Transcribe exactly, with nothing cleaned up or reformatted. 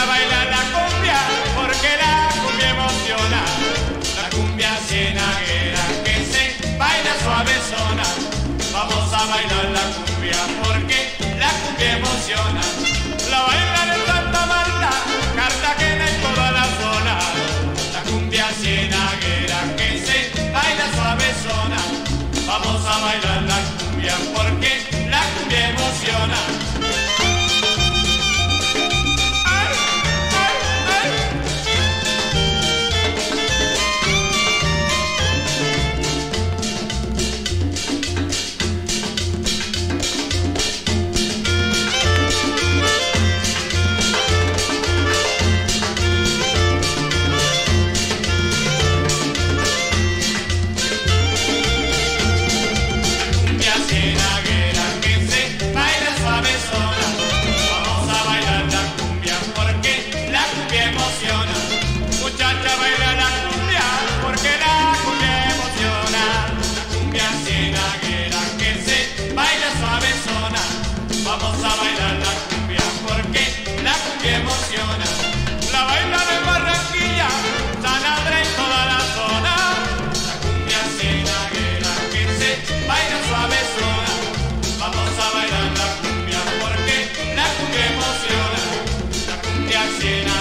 a bailar la cumbia, porque la cumbia emociona. La cumbia cienaguera que se baila suavezona. Vamos a bailar la cumbia, porque la cumbia emociona. La bailan en Santa Marta, Cartagena y toda la zona. La cumbia cienaguera que se baila suavezona. Vamos a bailar la cumbia, porque la cumbia emociona. Muchacha, baila la cumbia, porque la cumbia emociona. La cumbia cienaguera que se baila suavezona. Vamos a bailar la cumbia, porque la cumbia emociona. La bailan en Barranquilla, San Andrés y toda la zona. La cumbia cienaguera que se baila suavezona. Vamos a bailar la cumbia, porque la cumbia emociona. La cumbia cienaguera